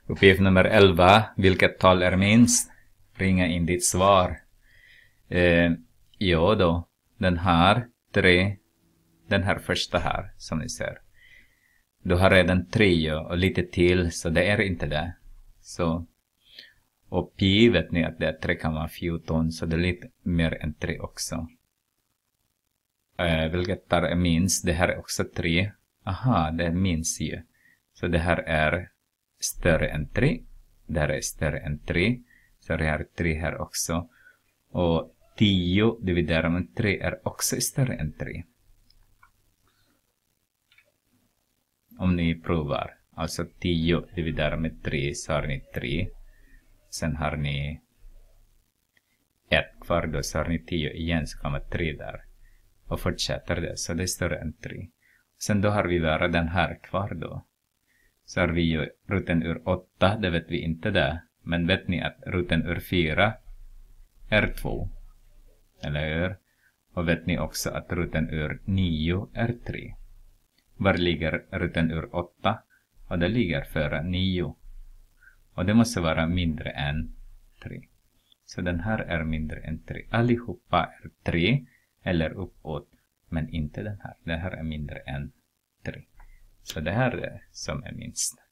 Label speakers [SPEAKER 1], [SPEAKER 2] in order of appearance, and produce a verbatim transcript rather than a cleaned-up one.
[SPEAKER 1] Uppgift nummer elva. Vilket tal är minst? Ringa in ditt svar. Eh, ja då. Den här. tre. Den här första här. Som ni ser. Du har redan tre och lite till. Så det är inte det. Så. Och pi vet ni att det är tre komma fjorton. Så det är lite mer än tre också. Eh, vilket tal är minst? Det här är också tre. Aha, det är minst ju. Så det här är större än tre. Det här är större än tre. Så det här är tre här också. Och tio dividerat med tre är också större än tre. Om ni provar. Alltså tio dividerat med tre så har ni tre. Sen har ni ett kvar då så har ni tio igen så kommer tre där. Och fortsätter det så det är större än tre. Sen då har vi bara den här kvar då. Så har vi ju roten ur åtta, det vet vi inte där. Men vet ni att roten ur fyra är två? Eller hur? Och vet ni också att roten ur nio är tre? Var ligger roten ur åtta? Och det ligger före nio. Och det måste vara mindre än tre. Så den här är mindre än tre. Allihopa är tre eller uppåt. Men inte den här. Den här är mindre än tre. Så det här är det som är minst.